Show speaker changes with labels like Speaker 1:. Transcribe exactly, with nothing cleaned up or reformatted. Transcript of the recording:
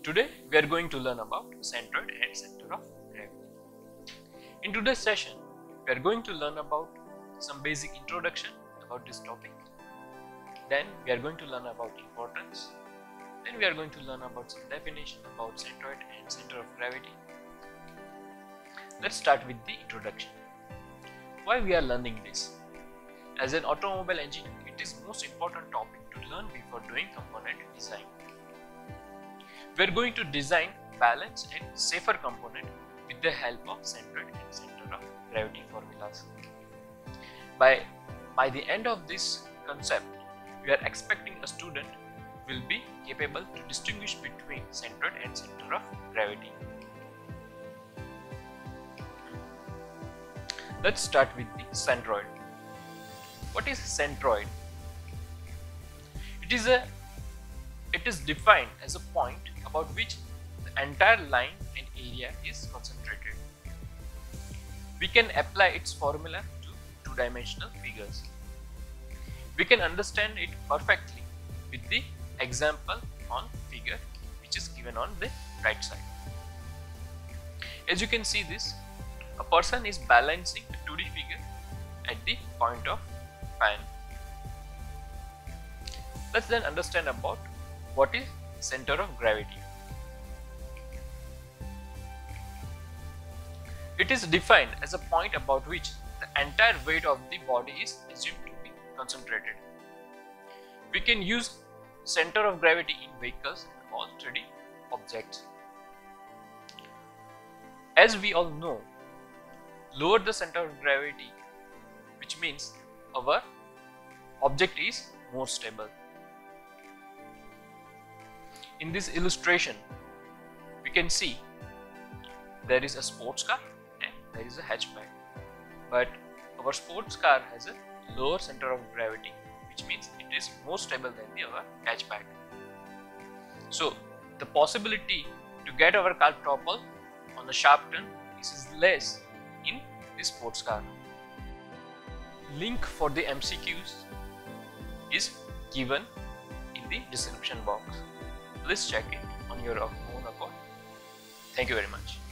Speaker 1: Today we are going to learn about centroid and center of gravity. In today's session we are going to learn about some basic introduction about this topic. Then we are going to learn about importance. Then we are going to learn about some definition about centroid and center of gravity. Let's start with the introduction. Why we are learning this? As an automobile engineer, it is most important topic to learn before doing component design. We are going to design balanced and safer component with the help of centroid and center of gravity formulas. By, by the end of this concept, we are expecting a student will be capable to distinguish between centroid and center of gravity. Let's start with the centroid. What is centroid? It is a it is defined as a point about which the entire line and area is concentrated. We can apply its formula to two-dimensional figures. We can understand it perfectly with the example on figure which is given on the right side. As you can see this, a person is balancing a two D figure at the point of pan. Let's then understand about what is center of gravity. It is defined as a point about which the entire weight of the body is assumed to be concentrated. We can use center of gravity in vehicles and all three D objects. As we all know, lower the center of gravity, which means our object is more stable. In this illustration, we can see there is a sports car and there is a hatchback. But our sports car has a lower center of gravity, which means it is more stable than the our hatchback. So the possibility to get our car topple on a sharp turn is less in the sports car. Link for the M C Qs is given in the description box. Please check it on your own account. Thank you very much.